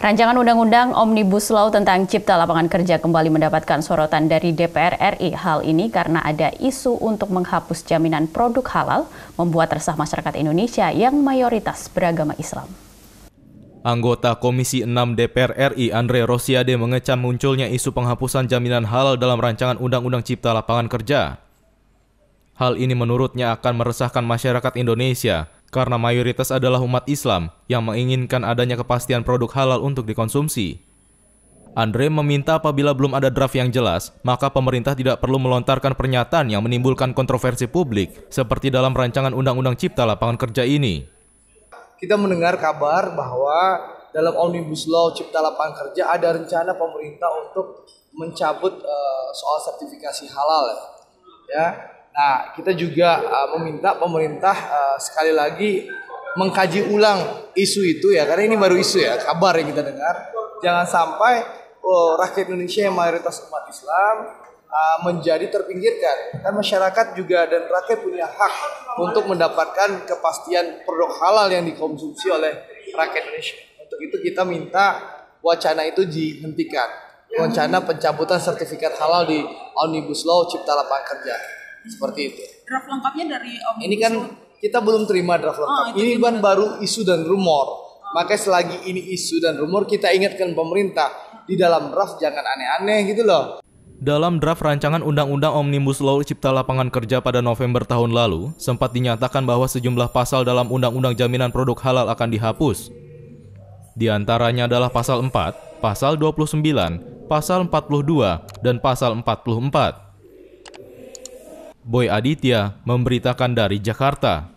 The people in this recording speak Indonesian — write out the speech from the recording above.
Rancangan Undang-Undang Omnibus Law tentang Cipta Lapangan Kerja kembali mendapatkan sorotan dari DPR RI. Hal ini karena ada isu untuk menghapus jaminan produk halal, membuat resah masyarakat Indonesia yang mayoritas beragama Islam. Anggota Komisi 6 DPR RI Andre Rosiade mengecam munculnya isu penghapusan jaminan halal dalam rancangan Undang-Undang Cipta Lapangan Kerja. Hal ini menurutnya akan meresahkan masyarakat Indonesia karena mayoritas adalah umat Islam yang menginginkan adanya kepastian produk halal untuk dikonsumsi. Andre meminta apabila belum ada draft yang jelas, maka pemerintah tidak perlu melontarkan pernyataan yang menimbulkan kontroversi publik seperti dalam rancangan Undang-Undang Cipta Lapangan Kerja ini. Kita mendengar kabar bahwa dalam Omnibus Law Cipta Lapangan Kerja ada rencana pemerintah untuk mencabut soal sertifikasi halal ya. Nah, kita juga meminta pemerintah sekali lagi mengkaji ulang isu itu ya, karena ini baru isu ya, kabar yang kita dengar. Jangan sampai rakyat Indonesia yang mayoritas umat Islam menjadi terpinggirkan. Kan masyarakat juga dan rakyat punya hak untuk mendapatkan kepastian produk halal yang dikonsumsi oleh rakyat Indonesia. Untuk itu kita minta wacana itu dihentikan. Wacana pencabutan sertifikat halal di Omnibus Law Cipta Lapangan Kerja. Seperti itu. Draft lengkapnya dari Omnibus ini kan kita belum terima draft lengkap. Ini kan baru isu dan rumor. Makanya selagi ini isu dan rumor, kita ingatkan pemerintah di dalam draft jangan aneh-aneh gitu loh. Dalam draft rancangan Undang-Undang Omnibus Law Cipta Lapangan Kerja pada November tahun lalu, sempat dinyatakan bahwa sejumlah pasal dalam Undang-Undang Jaminan Produk Halal akan dihapus. Di antaranya adalah Pasal 4, Pasal 29, Pasal 42, dan Pasal 44. Boy Aditya memberitakan dari Jakarta.